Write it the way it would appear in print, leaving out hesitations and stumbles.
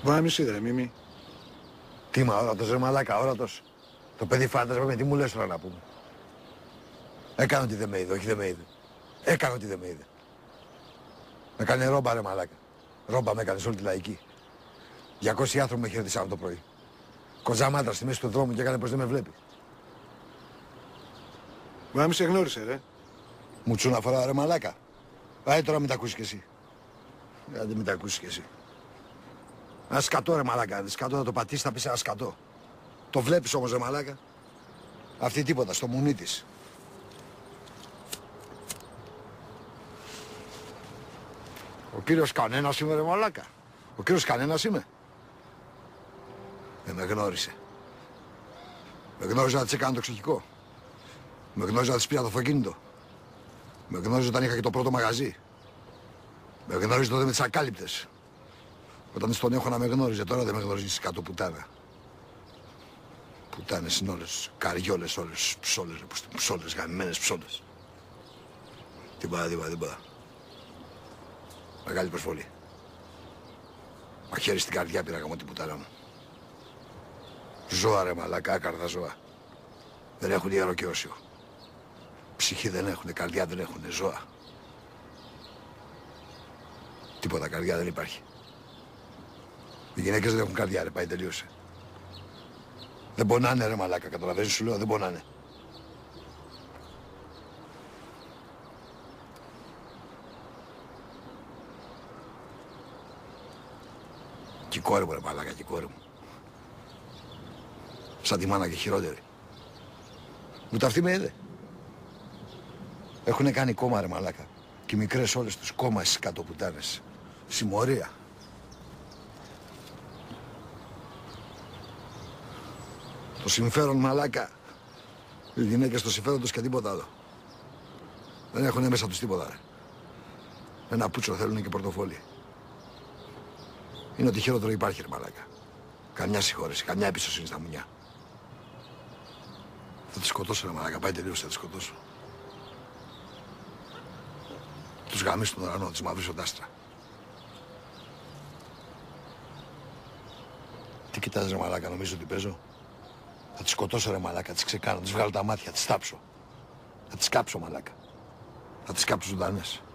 Μπορεί να μη σίδερε, Μίμη. Τι μα, όρατος ρε μαλάκα, όρατος. Το παιδί φάντασμα με τι μου λες τώρα να πούμε. Έκανε ότι δεν με είδε, όχι δεν με είδε. Έκανε ότι δεν με είδε. Με έκανε ρόμπα ρε μαλάκα. Ρόμπα με έκανε σε όλη τη λαϊκή. 200 άνθρωποι με χαιρετήσαν το πρωί. Κοζαμάτρα στη μέση του δρόμου και έκανε πως δεν με βλέπει. Μπορεί να μη σε γνώρισε, ρε. Μου τσούνα φορά ρε μαλάκα. Τώρα μην τα ακούσεις κι εσύ. Δεν μην τα ακούσεις κι εσύ. Ένα σκατό ρε μαλάκα, σκατό θα το πατήσεις, θα πεις ένα σκατό. Το βλέπεις όμως ρε μαλάκα. Αυτή τίποτα, στο μουνί της. Ο κύριος κανένας είμαι ρε μαλάκα. Ο κύριος κανένας είμαι. Με γνώρισε. Με γνώριζε να της έκανα το ξεχικό. Με γνώριζε να της πήρα το αυτοκίνητο. Με γνώριζε όταν είχα και το πρώτο μαγαζί. Με γνώριζε τότε με τις ακάλυπτες. Όταν στον έχω να με γνώριζε, τώρα δεν με γνωρίζεις κάτω πουτάνα. Πουτάνες είναι όλες, καριόλες όλες, ψόλες, ψόλες, γαμημένες ψόλες. Τίποτα. Μεγάλη προσβολή. Μαχαίρι στην καρδιά πήρα γαμώ την πουτάνα μου. Ζώα ρε μαλακά, άκαρδα ζώα. Δεν έχουν ιερό και όσιο. Ψυχή δεν έχουνε, καρδιά δεν έχουνε, ζώα. Τίποτα, καρδιά δεν υπάρχει. Οι γυναίκες δεν έχουν καρδιά ρε, πάει τελείωσε. Δεν πονάνε ρε μαλάκα, καταλαβαίνεις σου λέω, δεν πονάνε. Κι η κόρη μου ρε μαλάκα, κι η κόρη μου. Σαν τη μάνα και χειρότερη. Ούτε αυτή με είδε. Έχουνε κάνει κόμμα ρε μαλάκα. Και οι μικρές όλες τους κόμμα στις κατοπουτάνες. Συμμορία. Το συμφέρον μαλάκα. Οι γυναίκες το συμφέρον τους και τίποτα άλλο. Δεν έχουνε μέσα τους τίποτα ρε. Ένα πούτσο θέλουνε και πορτοφόλι. Είναι ότι χειρότερο υπάρχει ρε μαλάκα. Καμιά συγχώρεση, καμιά εμπιστοσύνη στα μουνιά. Θα τη σκοτώσω ρε μαλάκα, πάει τελείως θα τη σκοτώσω. Τους γαμίσω τον ουρανό, τις μαυρίσω τ' άστρα. Τι κοιτάζεις ρε μαλάκα, νομίζω ότι παίζω. Θα τη σκοτώσω ρε μαλάκα, τις ξεκάνω, τις βγάλω τα μάτια, τις τάψω. Θα τις κάψω μαλάκα. Θα τις κάψω ζωντανές.